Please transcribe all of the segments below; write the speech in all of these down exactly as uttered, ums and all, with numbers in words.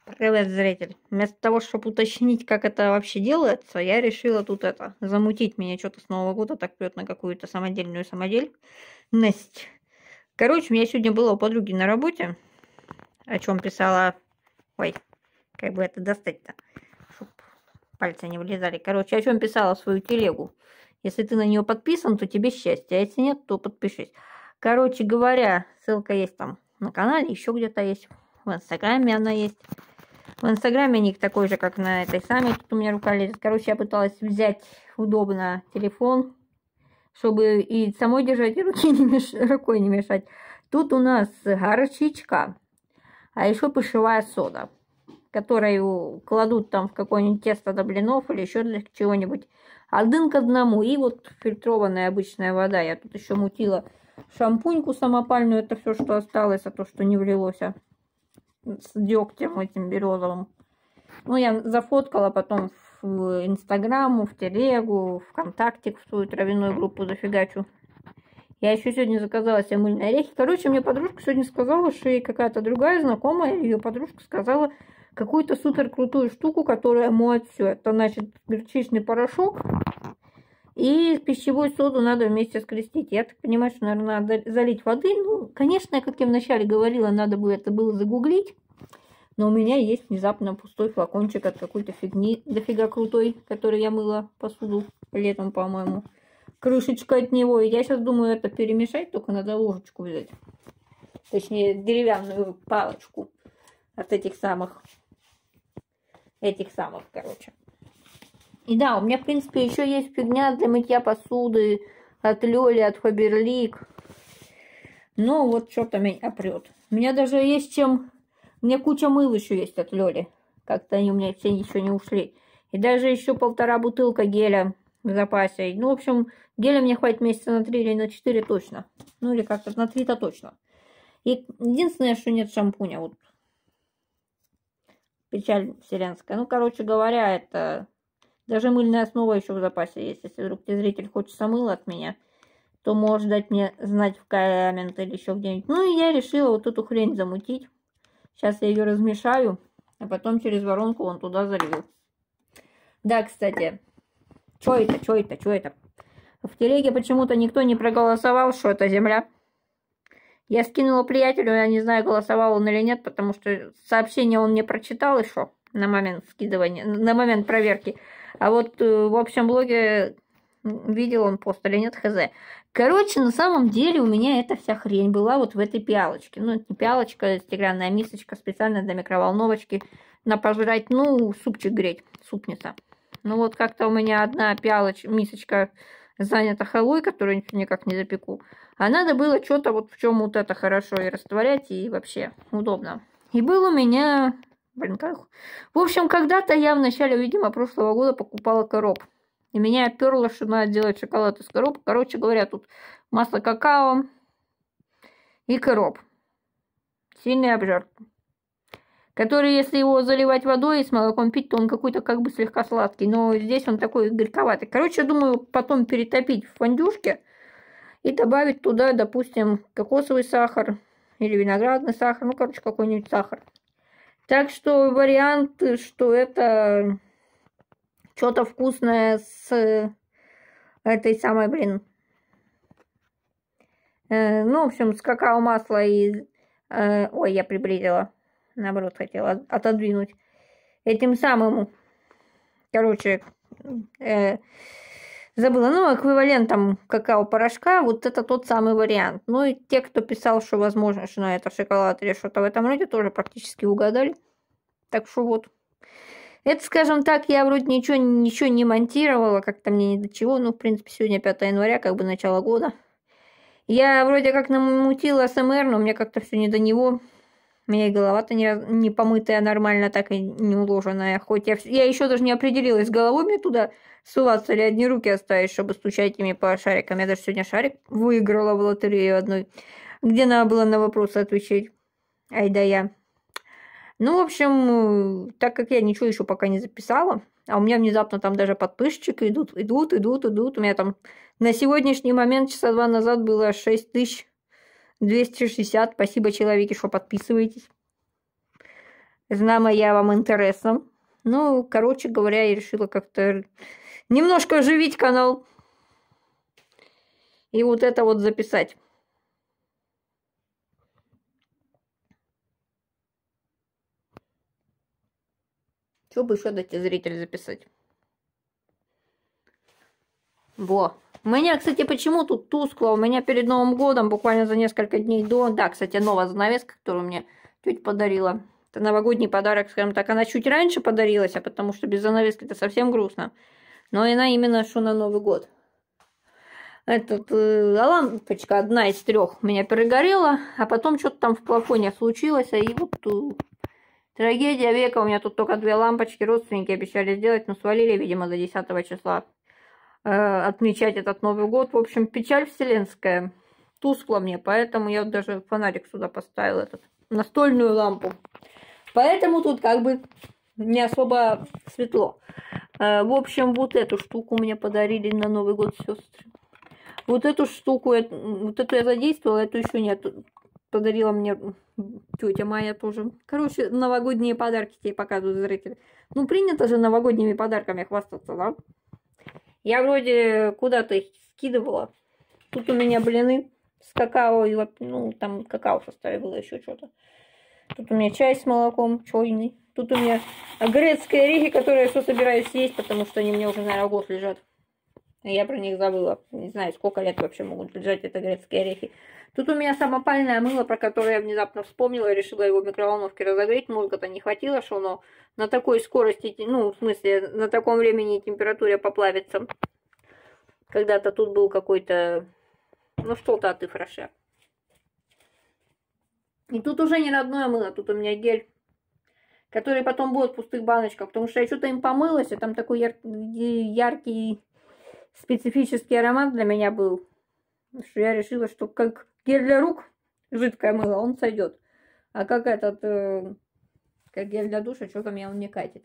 Привет, зритель. Вместо того, чтобы уточнить, как это вообще делается, я решила тут это, замутить. Меня что-то с Нового года так прет на какую-то самодельную самодельность. Короче, у меня сегодня было у подруги на работе, о чем писала... Ой, как бы это достать-то, чтоб пальцы не вылезали. Короче, о чем писала свою телегу. Если ты на нее подписан, то тебе счастье, а если нет, то подпишись. Короче говоря, ссылка есть там на канале, еще где-то есть. В Инстаграме она есть. В Инстаграме ник такой же, как на этой самой. Тут у меня рука лезет. Короче, я пыталась взять удобно телефон, чтобы и самой держать, и руки не меш... рукой не мешать. Тут у нас горчичка, а еще пищевая сода, которую кладут там в какое-нибудь тесто до блинов или еще для чего-нибудь. Один к одному. И вот фильтрованная обычная вода. Я тут еще мутила шампуньку самопальную. Это все, что осталось, а то, что не влилось. С дегтем этим березовым. Ну, я зафоткала потом в Инстаграму, в Телегу, ВКонтакте, в свою травяную группу зафигачу. Я еще сегодня заказала себе мыльные орехи. Короче, мне подружка сегодня сказала, что ей какая-то другая знакомая, ее подружка сказала какую-то супер крутую штуку, которая моет все. Это, значит, горчичный порошок и пищевую соду надо вместе скрестить. Я так понимаю, что, наверное, надо залить воды. Ну, конечно, как я вначале говорила, надо бы это было загуглить. Но у меня есть внезапно пустой флакончик от какой-то фигни, дофига крутой, который я мыла посуду летом, по-моему. Крышечка от него. И я сейчас думаю это перемешать, только надо ложечку взять. Точнее, деревянную палочку от этих самых. Этих самых, короче. И да, у меня, в принципе, еще есть фигня для мытья посуды от Лёли, от Фаберлик. Но вот что-то меня прет. У меня даже есть чем... У меня куча мыл еще есть от Лёли. Как-то они у меня все еще не ушли. И даже еще полтора бутылка геля в запасе. Ну, в общем, геля мне хватит месяца на три или на четыре точно. Ну, или как-то на три-то точно. И единственное, что нет шампуня. Вот. Печаль вселенская. Ну, короче говоря, это... Даже мыльная основа еще в запасе есть. Если вдруг ты, зритель, хочешь мыло от меня, то можешь дать мне знать в коммент или еще где-нибудь. Ну, и я решила вот эту хрень замутить. Сейчас я ее размешаю, а потом через воронку вон туда залью. Да, кстати, что это, что это, что это? В телеге почему-то никто не проголосовал, что это земля. Я скинула приятелю, я не знаю, голосовал он или нет, потому что сообщение он мне прочитал еще на момент скидывания, на момент проверки. А вот в общем блоге видел он пост или нет, хз. Короче, на самом деле у меня эта вся хрень была вот в этой пиалочке. Ну, это не пиалочка, стеклянная мисочка специально для микроволновочки. На пожрать, ну, супчик греть, супница. Ну, вот как-то у меня одна пиалочка, мисочка занята халвой, которую никак не запеку. А надо было что-то вот в чем вот это хорошо и растворять, и вообще удобно. И был у меня... Блин, как... В общем, когда-то я в начале, видимо, прошлого года покупала короб. И меня оперло, что надо делать шоколад из коробок. Короче говоря, тут масло какао и короб. Сильный обжор. Который, если его заливать водой и с молоком пить, то он какой-то как бы слегка сладкий. Но здесь он такой горьковатый. Короче, я думаю, потом перетопить в фондюшке и добавить туда, допустим, кокосовый сахар или виноградный сахар. Ну, короче, какой-нибудь сахар. Так что вариант, что это что-то вкусное с этой самой, блин, э, ну, в общем, с какао-масло и... Э, ой, я приблизила. Наоборот, хотела отодвинуть. Этим самым, короче, э, забыла, ну, эквивалентом какао-порошка, вот это тот самый вариант. Ну, и те, кто писал, что возможно, что на это шоколад или что-то в этом роде, тоже практически угадали. Так что вот. Это, скажем так, я вроде ничего, ничего не монтировала, как-то мне ни до чего. Ну, в принципе, сегодня пятое января, как бы начало года. Я вроде как намутила СМР, но мне как-то все не до него. У меня и голова-то не, не помытая нормально, так и не уложенная. Хоть я, я еще даже не определилась с головой мне туда суваться или одни руки оставить, чтобы стучать ими по шарикам. Я даже сегодня шарик выиграла в лотерею одной, где надо было на вопросы отвечать. Ай да я. Ну, в общем, так как я ничего еще пока не записала, а у меня внезапно там даже подписчики идут, идут, идут, идут. У меня там на сегодняшний момент, часа два назад, было шесть тысяч двести шестьдесят. Спасибо, человеки, что подписываетесь. Знамо я вам интересно. Ну, короче говоря, я решила как-то немножко оживить канал. И вот это вот записать. Что бы еще дать зрителю записать? Во. У меня, кстати, почему тут тускло? У меня перед Новым годом, буквально за несколько дней до... Да, кстати, новая занавеска, которую мне тетя подарила. Это новогодний подарок, скажем так. Она чуть раньше подарилась, а потому что без занавески это совсем грустно. Но она именно что на Новый год. Этот, э, лампочка одна из трех у меня перегорела, а потом что-то там в плафоне случилось, и вот э, трагедия века. У меня тут только две лампочки, родственники обещали сделать, но свалили, видимо, до десятого числа э, отмечать этот Новый год. В общем, печаль вселенская. Тускло мне, поэтому я вот даже фонарик сюда поставила, этот, настольную лампу. Поэтому тут как бы не особо светло. Э, в общем, вот эту штуку мне подарили на Новый год сестры. Вот эту штуку, вот эту я задействовала, эту еще нет. Подарила мне тетя Майя тоже. Короче, новогодние подарки тебе показывают зрители. Ну, принято же новогодними подарками хвастаться, да? Я вроде куда-то их скидывала. Тут у меня блины с какао, и вот, ну, там какао в составе было, еще что-то. Тут у меня чай с молоком, чайный. Тут у меня грецкие орехи, которые я все собираюсь съесть, потому что они мне уже, наверное, год лежат. Я про них забыла. Не знаю, сколько лет вообще могут лежать это грецкие орехи. Тут у меня самопальное мыло, про которое я внезапно вспомнила. Решила его в микроволновке разогреть. Мозга-то не хватило, что оно на такой скорости, ну, в смысле, на таком времени и температуре поплавится. Когда-то тут был какой-то, ну, что-то от Ифраше. И тут уже не родное мыло, тут у меня гель, который потом будет в пустых баночках. Потому что я что-то им помылась, и там такой яр яркий... специфический аромат для меня был, что я решила, что как гель для рук, жидкое мыло, он сойдет. А как этот, э, как гель для душа, что-то меня он не катит.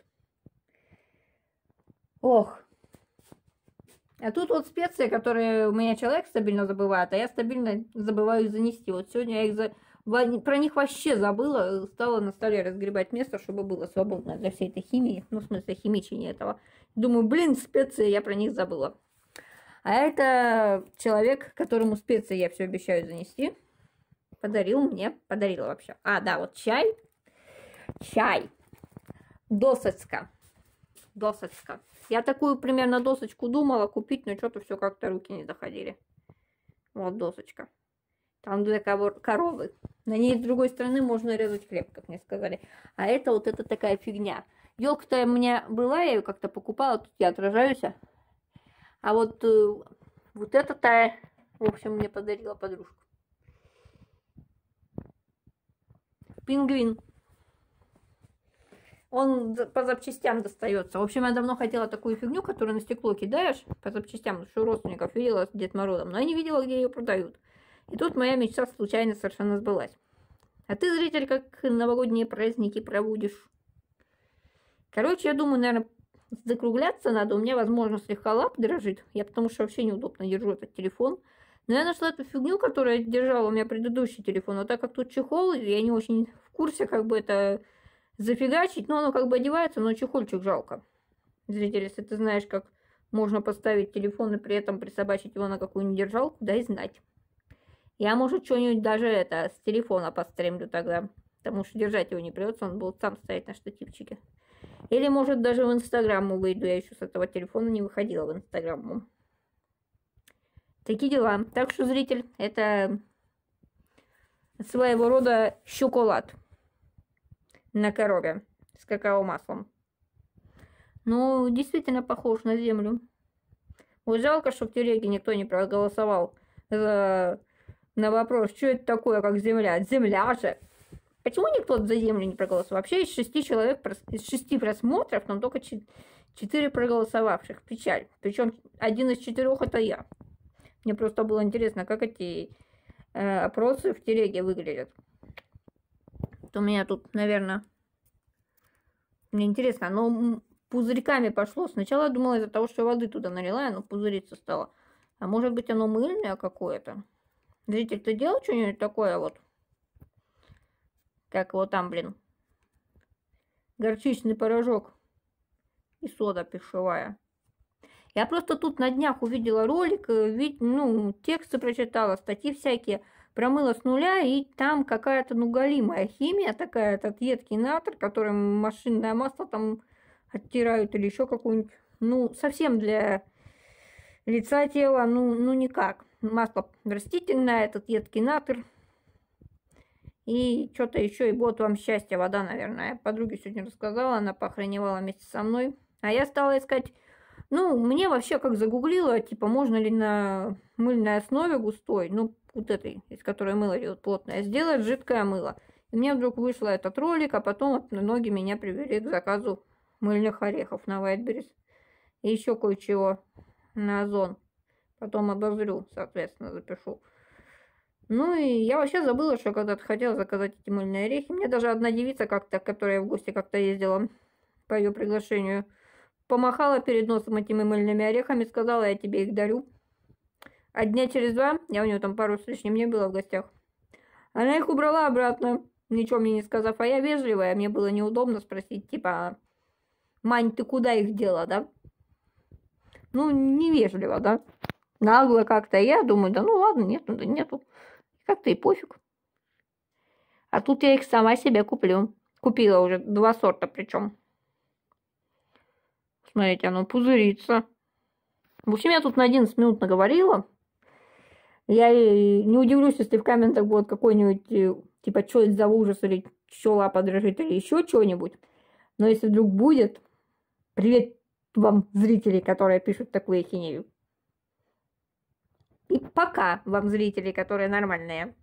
Ох. А тут вот специи, которые у меня человек стабильно забывает, а я стабильно забываю их занести. Вот сегодня я их за... про них вообще забыла, стала на столе разгребать место, чтобы было свободно для всей этой химии, ну, в смысле, химичения этого. Думаю, блин, специи, я про них забыла. А это человек, которому специи я все обещаю занести, подарил мне, подарила вообще. А, да, вот чай, чай, досочка, досочка. Я такую примерно досочку думала купить, но что-то все как-то руки не доходили. Вот досочка. Там две коровы. На ней с другой стороны можно резать хлеб, как мне сказали. А это вот это такая фигня. Елка-то у меня была, я ее как-то покупала, тут я отражаюсь. А вот, э, вот это-то, в общем, мне подарила подружка. Пингвин. Он по запчастям достается. В общем, я давно хотела такую фигню, которую на стекло кидаешь по запчастям, что у родственников видела с Дед Морозом, но я не видела, где ее продают. И тут моя мечта случайно совершенно сбылась. А ты, зритель, как новогодние праздники проводишь? Короче, я думаю, наверное, закругляться надо. У меня, возможно, слегка лап дрожит. Я потому что вообще неудобно держу этот телефон. Но я нашла эту фигню, которая держала у меня предыдущий телефон. Но так как тут чехол, я не очень в курсе, как бы это зафигачить. Но оно как бы одевается, но чехольчик жалко. Зритель, если ты знаешь, как можно поставить телефон и при этом присобачить его на какую-нибудь держалку, дай знать. Я, может, что-нибудь даже это с телефона постримлю тогда. Потому что держать его не придется, он будет сам стоять на штативчике. Или, может, даже в Инстаграму выйду. Я еще с этого телефона не выходила в Инстаграму. Такие дела. Так что, зритель, это своего рода шоколад на корове с какао-маслом. Ну, действительно похож на землю. Вот жалко, что в телеге никто не проголосовал за... на вопрос, что это такое, как земля. Земля же. Почему никто за землю не проголосовал? Вообще из шести человек, из шести просмотров, там только четыре проголосовавших. Печаль. Причем один из четырех это я. Мне просто было интересно, как эти э, опросы в телеге выглядят. Вот у меня тут, наверное, мне интересно, оно пузырьками пошло. Сначала я думала из-за того, что воды туда налила, оно пузыриться стало. А может быть оно мыльное какое-то? Зритель, ты делал что-нибудь такое вот? Как его там, блин? горчичный порошок и сода пищевая. Я просто тут на днях увидела ролик, вид, ну, тексты прочитала, статьи всякие, промыла с нуля, и там какая-то, ну, галимая химия такая, этот едкий натр, которым машинное масло там оттирают или еще какую-нибудь, ну, совсем для лица, тела, ну, ну, никак. Масло растительное, этот едкий натр. И что-то еще, и вот вам счастье, вода, наверное. Я подруге сегодня рассказала, она поохреневала вместе со мной. А я стала искать, ну, мне вообще как загуглила, типа, можно ли на мыльной основе густой, ну, вот этой, из которой мыло идет плотное, сделать жидкое мыло. И мне вдруг вышло этот ролик, а потом вот ноги меня привели к заказу мыльных орехов на Wildberries. И еще кое-чего на Озон. Потом обозрю, соответственно, запишу. Ну и я вообще забыла, что когда-то хотела заказать эти мыльные орехи. Мне даже одна девица, как-то, которая в гости как-то ездила по ее приглашению, помахала перед носом этими мыльными орехами, сказала, я тебе их дарю. А дня через два, я у нее там пару с лишним не была в гостях, она их убрала обратно, ничего мне не сказав. А я вежливая, мне было неудобно спросить, типа, Мань, ты куда их дела, да? Ну, невежливо, да? Нагло как-то. Я думаю, да ну ладно, нету, да нету. Как-то и пофиг. А тут я их сама себе куплю. Купила уже два сорта причем. Смотрите, оно пузырится. В общем, я тут на одиннадцать минут наговорила. Я не удивлюсь, если в комментах будет какой-нибудь, типа, что это за ужас, или что лапа дрожит, или еще что-нибудь. Но если вдруг будет, привет вам, зрители, которые пишут такую хинею. И пока вам, зрители, которые нормальные.